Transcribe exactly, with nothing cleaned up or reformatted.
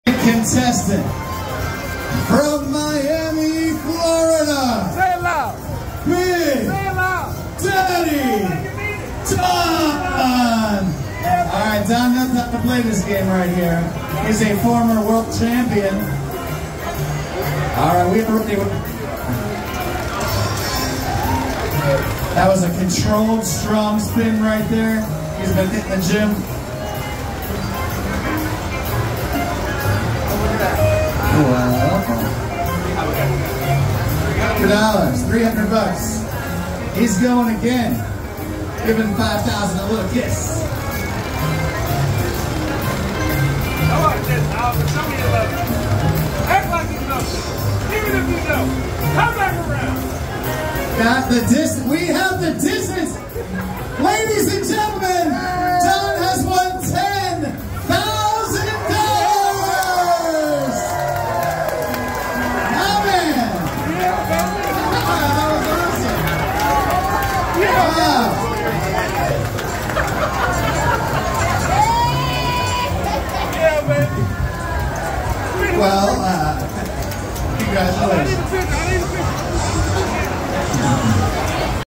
Contestant from Miami, Florida. Say it loud. Big Say it loud. Daddy Don. All right, Don knows how to play this game right here. He's a former world champion. All right, we are ready. That was a controlled, strong spin right there. He's been hitting the gym. Well, hundred dollars, three hundred bucks. He's going again. Giving five thousand a little kiss. I like this, Albert. Show me you love it. Act like you know it. Even if you know. Come back around. Got the distance. We have the distance. Ladies and gentlemen, Don has won ten thousand dollars. Oh, man. Yeah, baby. Wow, that was awesome. Yeah. Wow. Yeah, baby. Well, uh, congratulations. I need a picture. I need a picture.